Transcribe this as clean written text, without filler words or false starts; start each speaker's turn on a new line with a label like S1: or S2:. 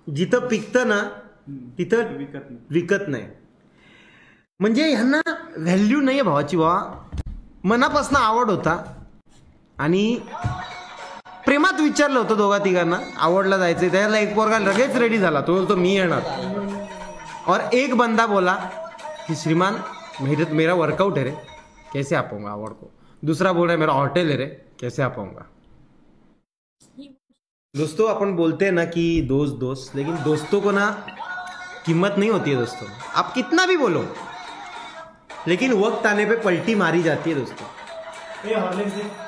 S1: जिथं पिकतं ना तिथं विकत नाही. म्हणजे ह्यांना व्हॅल्यू नाही आहे भावाची. मनापासून आवड होता आणि प्रेमात विचारलं होतं दोघा तिघांना आवडला जायचं. त्याला एक पोरगा लगेच रेडी झाला. तो बोलतो मी येणार. और एक बंदा बोला कि श्रीमान मेरा वर्कआउट है रे, कैसे आ पाऊंगा आवड़ को. दूसरा बोल रहा है मेरा होटल है रे, कैसे आ पाऊंगा. दोस्तों अपन बोलते हैं ना कि दोस्त, लेकिन दोस्तों को ना कीमत नहीं होती है दोस्तों. आप कितना भी बोलो लेकिन वक्त आने पे पलटी मारी जाती है दोस्तों.